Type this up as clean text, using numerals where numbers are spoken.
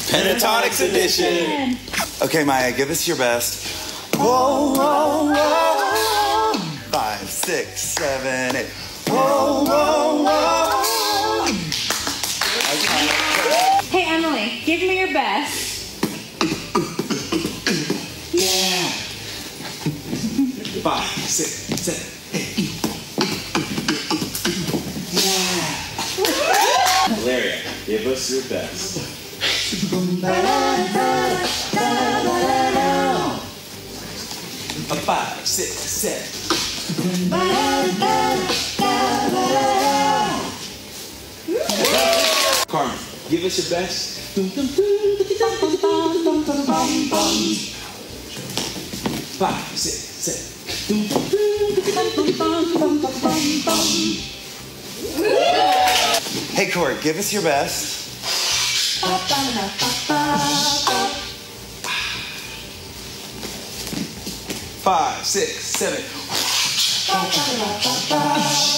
Pentatonix Edition. Okay, Maya, give us your best. Whoa, whoa, whoa. 5, 6, 7, 8. Whoa, whoa, whoa. Hey, Emily, give me your best. Yeah. 5, 6, 7, 8. Yeah. Valeria, give us your best. 5, 6, 7. Carmen, give us your best. 5, 6, 7. Hey, Court, give us your best. 5, 6, 7.